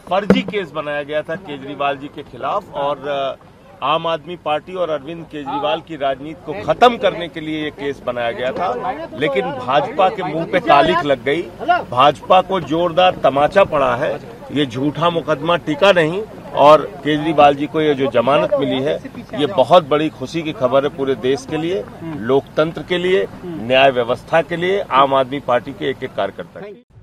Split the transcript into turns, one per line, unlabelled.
फर्जी केस बनाया गया था केजरीवाल जी के खिलाफ और आम आदमी पार्टी और अरविंद केजरीवाल की राजनीति को खत्म करने के लिए ये केस बनाया गया था। लेकिन भाजपा के मुंह पे कालिख लग गई, भाजपा को जोरदार तमाचा पड़ा है। ये झूठा मुकदमा टिका नहीं और केजरीवाल जी को ये जो जमानत मिली है ये बहुत बड़ी खुशी की खबर है पूरे देश के लिए, लोकतंत्र के लिए, न्याय व्यवस्था के लिए, आम आदमी पार्टी के एक एक कार्यकर्ता के लिए।